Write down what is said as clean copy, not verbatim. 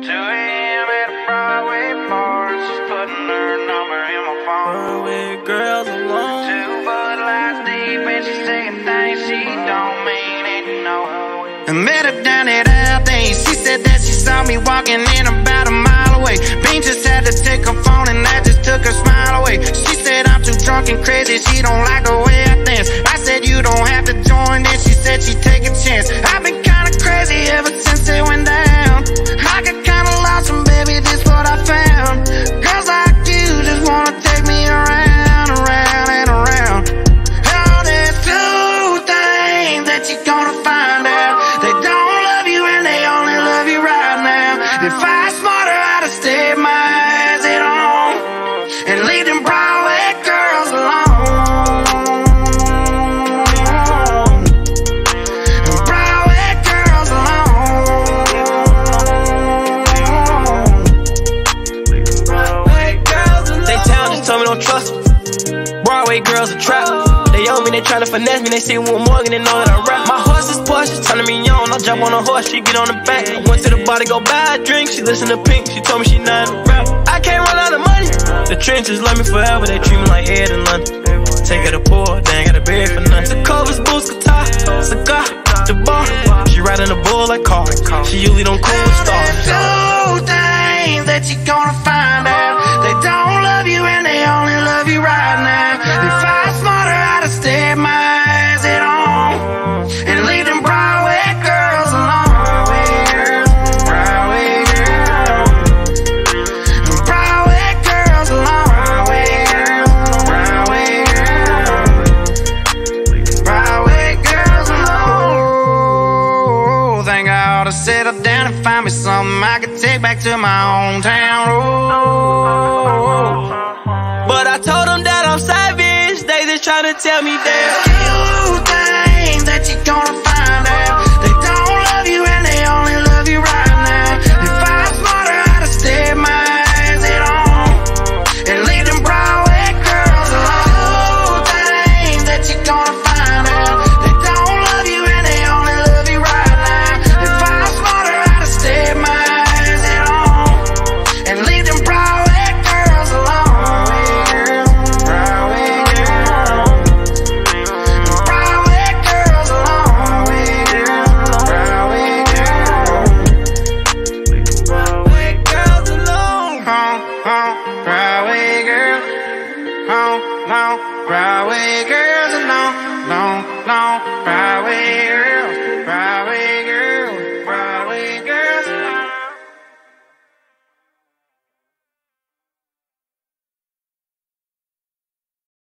a.m. at a Broadway bar, she's putting her number in my phone. Broadway girls alone. 2 Bud Lights deep and she's saying things she don't mean it, no. I met her down at Aldi. She said that she saw me walking in about a mile away. Bean just had to take her phone and that just took her smile away. She said I'm too drunk and crazy, she don't like the way I dance. I said you don't have to join in, she said she'd take a chance. I've been kinda crazy ever since it went down. I got kinda lost and baby, this what I found. Girls like you just wanna take me around, around and around. Oh, there's 2 things that you're gonna find out. They don't love you and they only love you right now. If I was smarter, I'd have stayed my eyes at home and leave them Broadway girls alone. Broadway girls alone. Broadway girls alone. They town just told me don't trust me. Broadway girls a trap. They owe me, they tryna finesse me. They see Will Morgan and know that I rap. My horse is Porsche, she's turning me on. I jump on a horse, she get on the back. I went to the bar to go buy a drink. She listen to Pink, she told me she not a rap. I can't run out of money. The trenches love me forever, they treat me like Ed in London. Take her to poor, they ain't got a bed for nothing. The covers, boots, guitar, cigar, the bar. She riding a bull like car. She usually don't cool with stars. There's 2 things that you're gonna find out. They don't love you and they only love you right now. If I was smarter, I'd have stayed my eyes at home and leave them Broadway girls alone. Broadway girls. Broadway girls alone. Broadway girls. Broadway girls alone. Think I ought to settle down and find me something I could take back to my hometown. But I told them that I'm savage. They just tryna tell me that